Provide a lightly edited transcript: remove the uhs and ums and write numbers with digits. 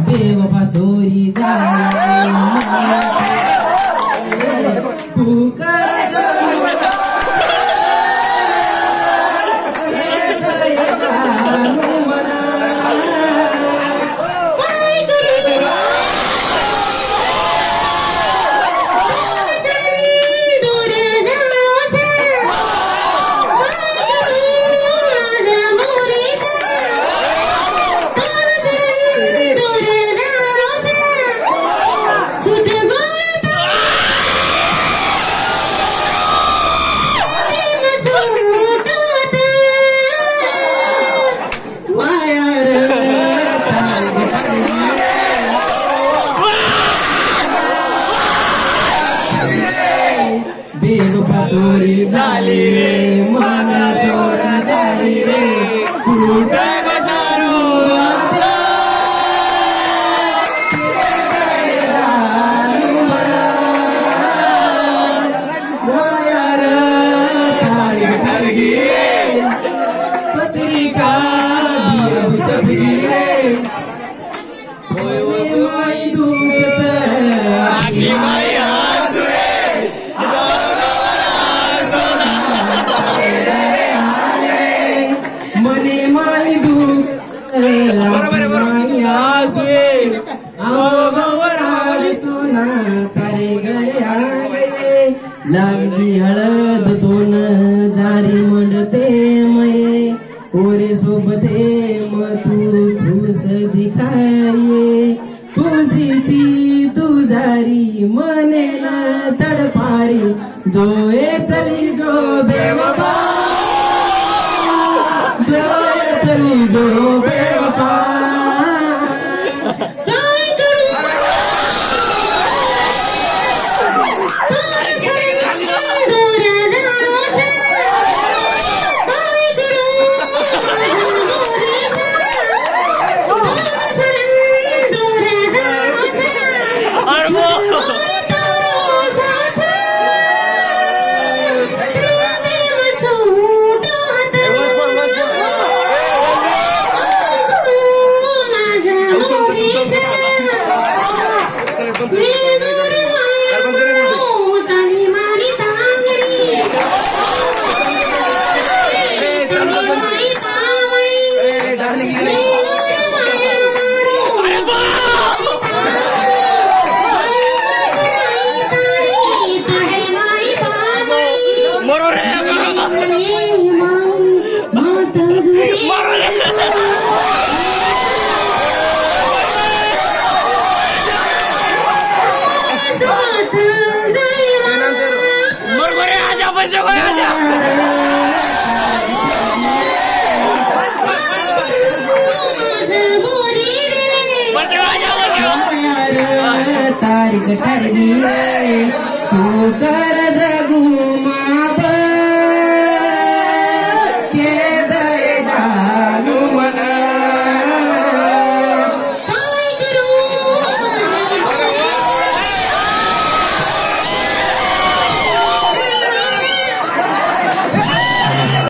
बेवफा चोरी झाली तू कर बेवफा चोरी झाली रे मन चोरी झाली रे कुठं जाणू पत्रिका छपली रे माई दुःख आगी माई मने माई दुःख सोना तारे गए आ गए लागली हळद दोन जारी मंडते मये ओरे सोबते मग तू खुश दिखाये खुशी ती तू जारी मने न तडपारी जो ए चली जो बेवफा जो ए चली जो बेवफा तारीख ठरली तू कर